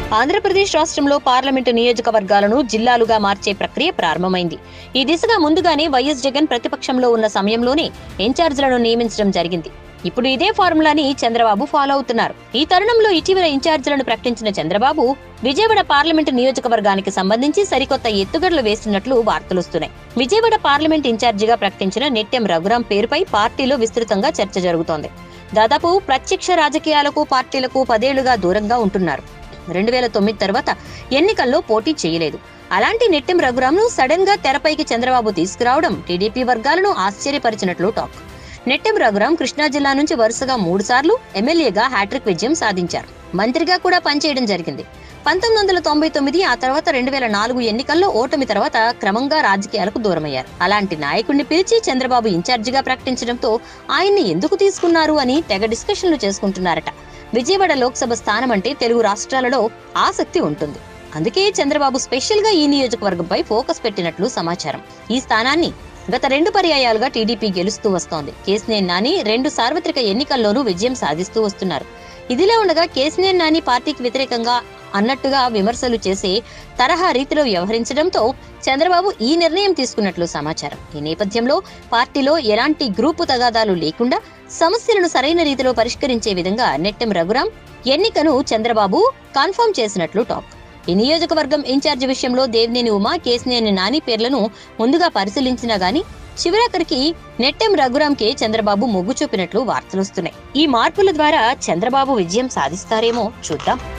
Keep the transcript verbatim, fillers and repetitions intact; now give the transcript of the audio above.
ఆంధ్రప్రదేశ్ రాష్ట్రంలో పార్లమెంటు నియోజకవర్గాలను జిల్లాలుగా మార్చే ప్రక్రియ ప్రారంభమైంది. ఈ దిశగా ముందుగానే వైఎస్ జగన్ ప్రతిపక్షంలో ఉన్న సమయంలోనే ఇన్ఛార్జీలను నియమించడం జరిగింది. ఇప్పుడు ఇదే ఫార్ములాని చంద్రబాబు ఫాలో అవుతున్నారు. ఈ తరుణంలో ఇటీవల ఇన్ఛార్జీలను ప్రకటించిన చంద్రబాబు విజయవాడ పార్లమెంటు నియోజకవర్గానికి సంబంధించి సరికొత్త ఎత్తుగడలు వేస్తున్నట్లు వార్తలొస్తున్నాయి. విజయవాడ పార్లమెంట్ ఇన్ఛార్జిగా ప్రకటించిన నెట్టెం రఘురాం పేరుపై పార్టీలో విస్తృతంగా చర్చ జరుగుతోంది. దాదాపు ప్రత్యక్ష రాజకీయాలకు పార్టీలకు పదేళ్లుగా దూరంగా ఉంటున్నారు. రెండు వేల తొమ్మిది తర్వాత ఎన్నికల్లో పోటీ చేయలేదు. అలాంటి నెట్టెం రఘురాంను సడన్ గా తెరపైకి చంద్రబాబు తీసుకురావడం టీడీపీ వర్గాలను ఆశ్చర్యపరిచినట్లు టాక్. నెట్టెం రఘురాం కృష్ణా జిల్లా నుంచి వరుసగా మూడు సార్లు ఎమ్మెల్యేగా హ్యాట్రిక్ విజయం సాధించారు. మంత్రిగా కూడా పనిచేయడం జరిగింది. పంతొమ్మిది వందల తొంభై తొమ్మిది ఆ తర్వాత రెండు వేల నాలుగు ఎన్నికల్లో ఓటమి తర్వాత క్రమంగా రాజకీయాలకు దూరమయ్యారు. అలాంటి నాయకుడిని పిలిచి చంద్రబాబు ఇన్ఛార్జిగా ప్రకటించడంతో ఆయన్ని ఎందుకు తీసుకున్నారు అని తెగ డిస్కషన్లు చేసుకుంటున్నారట. విజయవాడ లోక్సభ స్థానం అంటే తెలుగు రాష్ట్రాలలో ఆసక్తి ఉంటుంది. అందుకే చంద్రబాబు స్పెషల్ గా ఈ నియోజకవర్గంపై ఫోకస్ పెట్టినట్లు సమాచారం. ఈ స్థానాన్ని గత రెండు పర్యాయాలుగా టీడీపీ గెలుస్తూ వస్తోంది. కేశినేని నాని రెండు సార్వత్రిక ఎన్నికల్లోనూ విజయం సాధిస్తూ వస్తున్నారు. ఇదిలా ఉండగా కేశినేని నాని పార్టీకి వ్యతిరేకంగా అన్నట్టుగా విమర్శలు చేసే తరహా రీతిలో వ్యవహరించడంతో చంద్రబాబు ఈ నిర్ణయం తీసుకున్నట్లు సమాచారం. ఈ నేపథ్యంలో పార్టీలో ఎలాంటి గ్రూపు తగాదాలు లేకుండా సమస్యలను సరైన రీతిలో పరిష్కరించే విధంగా నెట్టెం రఘురాం ఎన్నికను చంద్రబాబు కన్ఫర్మ్ చేసినట్లు టాక్. ఈ నియోజకవర్గం ఇన్ఛార్జి విషయంలో దేవినేని ఉమా, కేశినేని నాని పేర్లను ముందుగా పరిశీలించినా గానీ చివరాఖరికి నెట్టెం రఘురాంకే చంద్రబాబు మొగ్గు చూపినట్లు వార్తలొస్తున్నాయి. ఈ మార్పుల ద్వారా చంద్రబాబు విజయం సాధిస్తారేమో చూద్దాం.